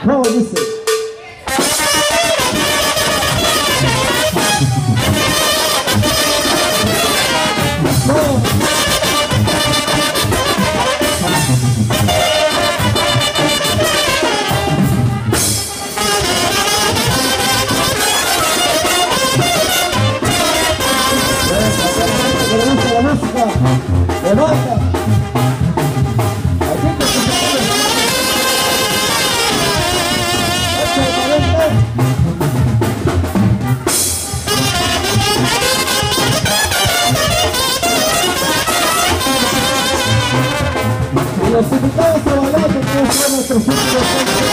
¿Cómo dice? Levanta. Aquí te y los invitados a bailar porque son nuestros últimos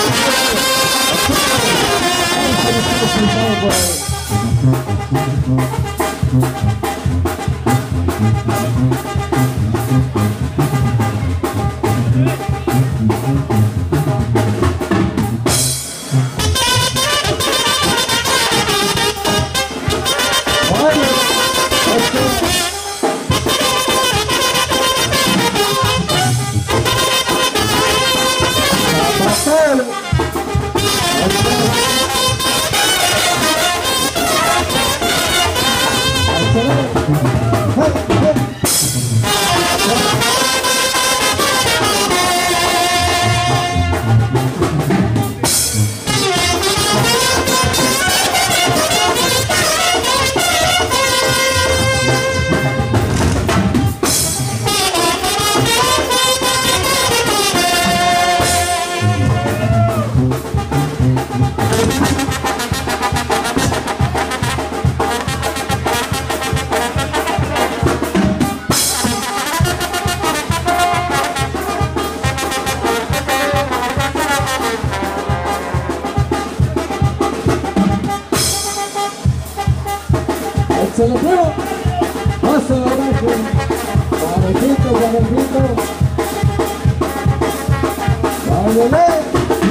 se lo prueba, pasa abajo, parejito, váyale.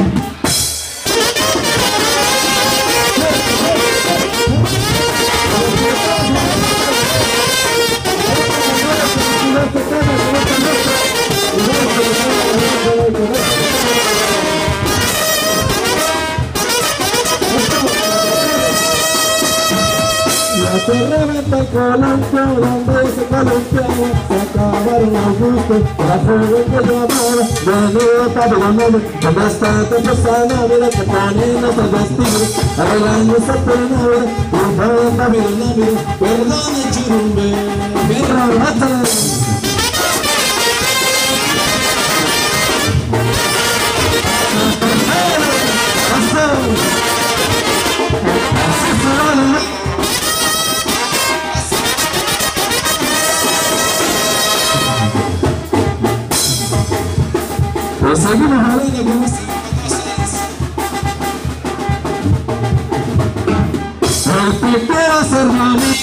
Se reventa el columpio, donde se columpiaba, se acabaron los gustos, la joven que yo amaba, venido pabellonable, donde está tu esposa Navidad, que poniéndose el vestido, arreglándose el peinado, y todo Navidad, perdón el chirumbe, guerra, mátala. Seguimos hablando con los el primero ser mami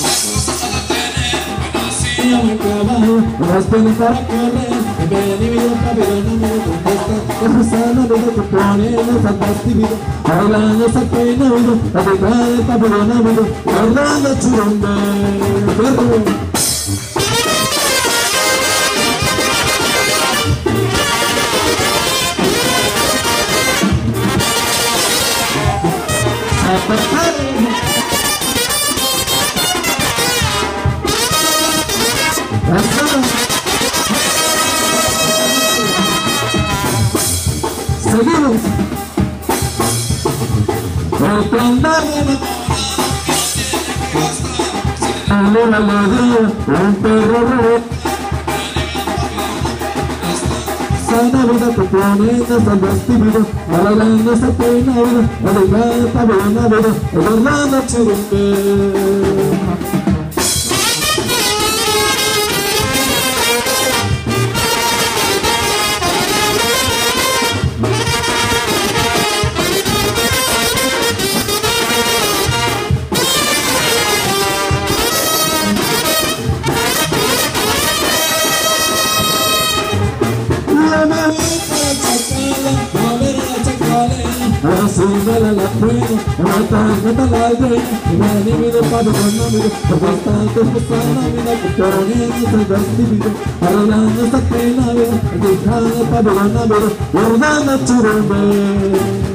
yo me trabajo, las penas para correr venido pabellonable, donde está la Susana vida que poniendo al vestido, arreglándose el peinado, la detrás del pabellonable, guardando el churumbe, perro. Seguimos. El prendar de la alegría, un perro robot. Sana vida que poniéndose al vestido, arreglándose el peinado, arreglando pabellonable, adornando el chirumbe. Asúmela la prueba, mata la aldea, y me animido para con nómino, por bastante esposada, mira que poniéndose el vestido, arreglándose el peinado, dejando para con nómino, guardando el churumbe.